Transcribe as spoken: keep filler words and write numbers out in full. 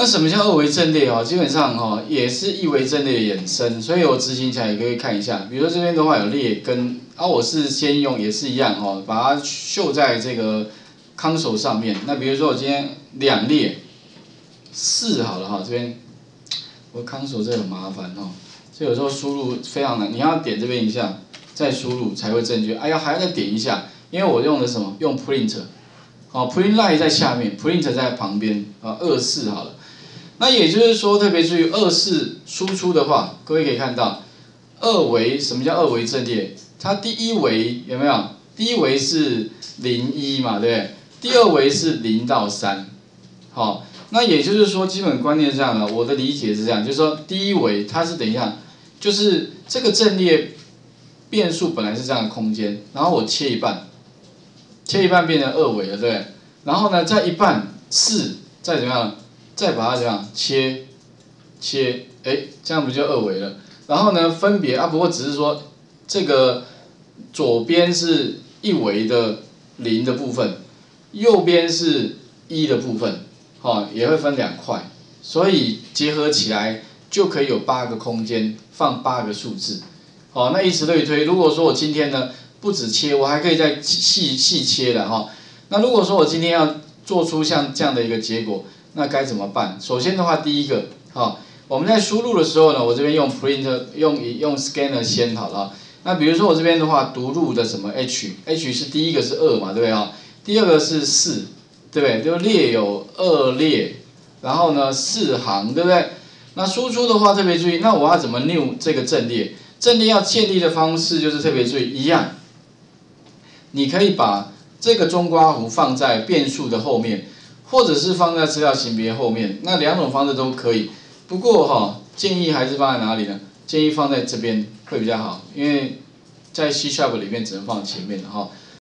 什么叫二维阵列哦？基本上哈、哦、也是一维阵列的衍生，所以我执行起来也可以看一下。比如说这边的话有列根，啊我是先用也是一样哦，把它绣在这个 console 上面。那比如说我今天两列四好了哈，这边我 console 这很麻烦哦，所以有时候输入非常难，你要点这边一下再输入才会正确。哎呀还要再点一下，因为我用的什么？用 print。 好 ，print line 在下面 ，print 在旁边，啊，二四好了。那也就是说，特别注意二四输出的话，各位可以看到，二维什么叫二维阵列？它第一维有没有？第一维是零一嘛，对不对？第二维是零到三，好，那也就是说，基本观念是这样的，我的理解是这样，就是说第一维它是等一下，就是这个阵列变数本来是这样的空间，然后我切一半。切一半变成二维了，对不对？然后呢，再一半四，再怎么样，再把它怎么样切，切，哎，这样不就二维了？然后呢，分别啊，不过只是说这个左边是一维的零的部分，右边是一的部分，哦，也会分两块，所以结合起来就可以有八个空间放八个数字，哦，那以此类推。如果说我今天呢，不止切，我还可以再细细切的哈。那如果说我今天要做出像这样的一个结果，那该怎么办？首先的话，第一个，哈，我们在输入的时候呢，我这边用 print 用用 scanner 先好了。那比如说我这边的话，读入的什么 h，h 是第一个是二嘛，对不对啊？第二个是四，对不对？就列有二列，然后呢四行，对不对？那输出的话特别注意，那我要怎么 new 这个阵列？阵列要建立的方式就是特别注意一样。你可以把这个中括弧放在变数的后面，或者是放在资料型别后面，那两种方式都可以。不过哈，建议还是放在哪里呢？建议放在这边会比较好，因为在 C# 里面只能放前面的哈。